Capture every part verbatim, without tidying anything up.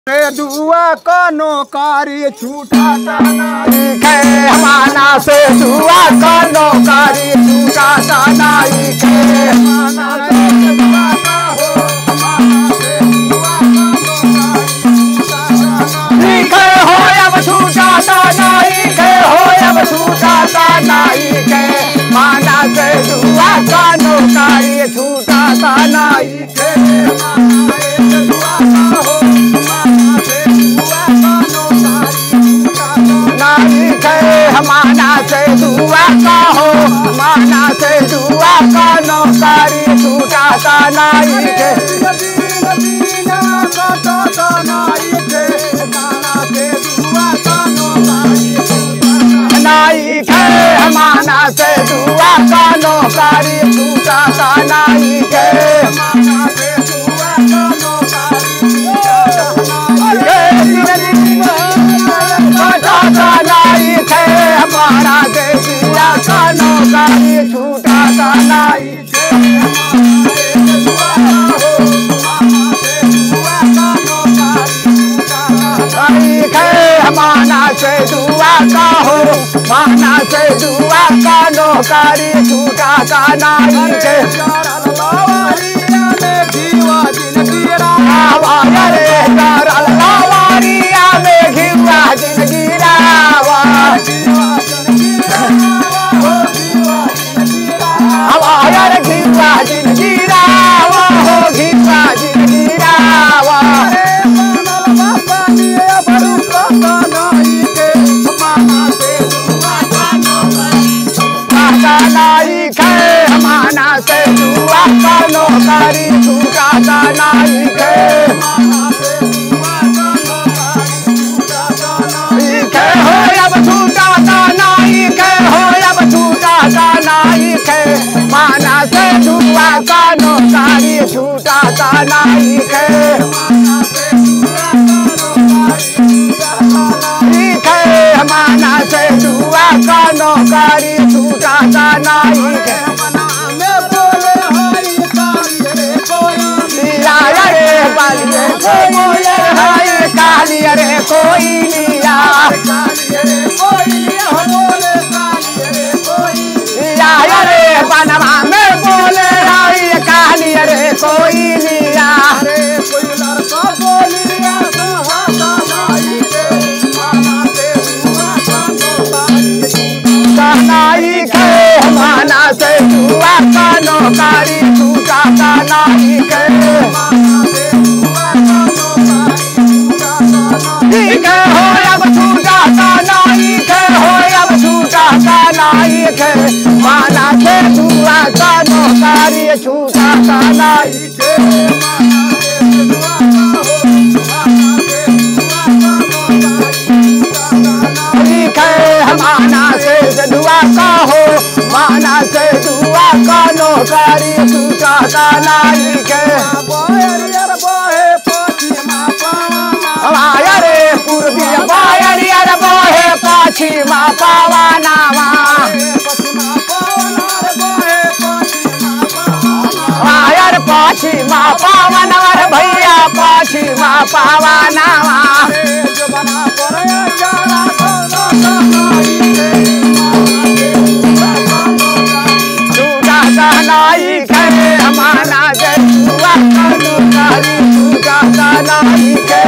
दुआ का नौकारी छूटा नहीं है हमारा से दुआ का नौकारी छूटा नहीं है हो अब छूटा नहीं है हो अब छूटा नहीं है माना से दुआ का नौकारी छूटा नहीं है माना से दुआ का हो माना से दुआ का नौकारी छूटा नहीं है नहीं है माना से दुआ का नौकारी छूटा नहीं है हमारा देसिया का नौकारी छूटा नहीं है हमारा से दुआ का हो माना से दुआ का नौकारी छूटा नहीं है हमारा से दुआ का नौकारी छूटा नहीं है हो अब छूटा नहीं है हो अब छूटा नहीं है माना से दुआ का नौकारी छूटा नहीं है हमारा से दुआ का नौकारी छूटा नहीं है काली अरे कोई लिया अरे बनवा में बोले हाय काली अरे कोई लिया नहीं है माना से दुआ का नौकारी छूटा नहीं है हो अब छूटा नहीं है हो अब छूटा नहीं है माना से दुआ का नौकारी छूटा नहीं है हमारा से दुआ का हो माना से दुआ का नौकारी छूटा नहीं है रे पूर्वी बायर बोहे पश्चिमा पवनवा आयर पश्चिमा पवनवा भैया पश्चिमा पवनवा छूटा नहीं है हमारा दुआ का नौकारी छूटा नहीं है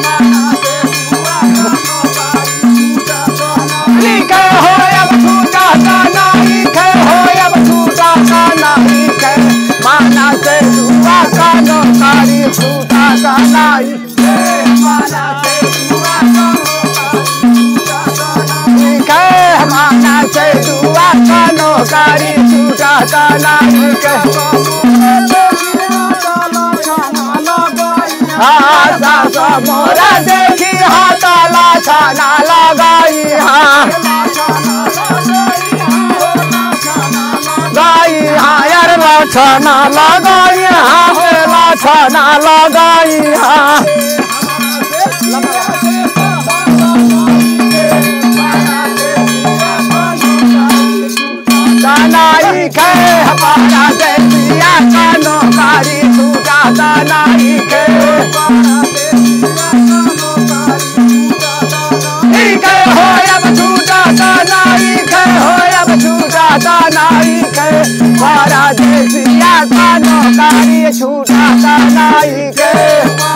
हो अब छूटा नहीं है हो अब छूटा नहीं है माना से दुआ का नौकारी छूटा नहीं है माना से दुआ का माना से दुआ का नौकारी छूटा नहीं है मोरा देखी हाथ लाछाना लगाई हाँ गाई हाँ यार लाछाना लगाई हाँ लाछाना लगाई हाँ नहीं है हमारा देसिया का नौकारी छूटा नहीं है छूटाता नहीं के परदेसिया का नौकरी छूटाता नहीं के।